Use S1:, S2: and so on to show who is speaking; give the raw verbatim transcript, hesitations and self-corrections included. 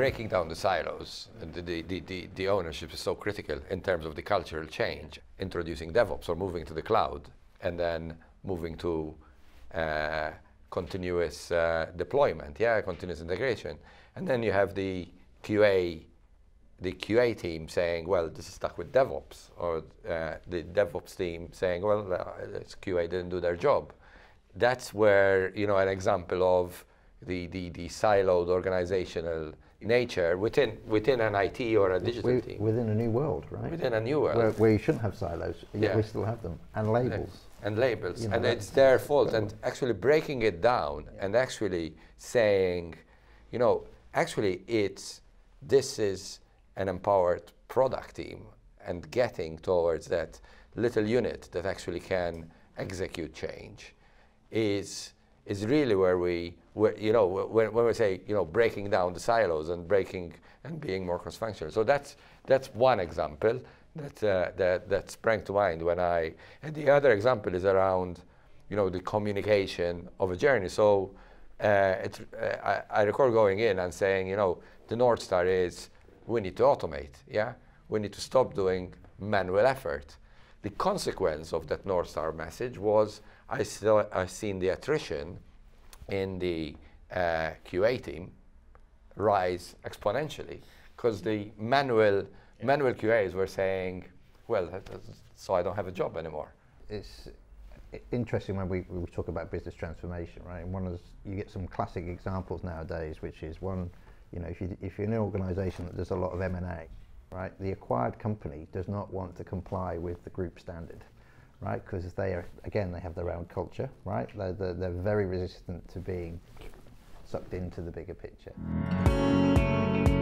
S1: breaking down the silos, the, the, the, the ownership is so critical in terms of the cultural change, introducing DevOps or moving to the cloud, and then moving to uh, continuous uh, deployment, yeah, continuous integration. And then you have the Q A, the Q A team saying, well, this is stuck with DevOps, or uh, the DevOps team saying, well, uh, Q A didn't do their job. That's where, you know, an example of the, the, the siloed organizational nature within within an I T or a digital
S2: we,
S1: team.
S2: Within a new world, right?
S1: Within a new world.
S2: Where, where you shouldn't have silos, yet
S1: yeah.
S2: we still have them. And labels.
S1: And labels.
S2: You know,
S1: and it's their fault. And actually breaking it down yeah. and actually saying, you know, actually it's, this is an empowered product team, and getting towards that little unit that actually can execute change is is really where we, where, you know, when, when we say, you know, breaking down the silos and breaking and being more cross-functional. So that's that's one example that uh, that that sprang to mind when I. And the other example is around, you know, the communication of a journey. So uh, it, uh, I, I recall going in and saying, you know, the North Star is we need to automate. Yeah, we need to stop doing manual effort. The consequence of that North Star message was I saw I seen the attrition in the uh, Q A team rise exponentially, because the manual yeah. manual Q As were saying, well, so I don't have a job anymore.
S2: It's interesting when we, we talk about business transformation, right? And one of the, you get some classic examples nowadays, which is one, you know, if you if you're in an organisation that does a lot of M and A. Right, the acquired company does not want to comply with the group standard, right? Because they are, again, they have their own culture, right? They're, they're, they're very resistant to being sucked into the bigger picture.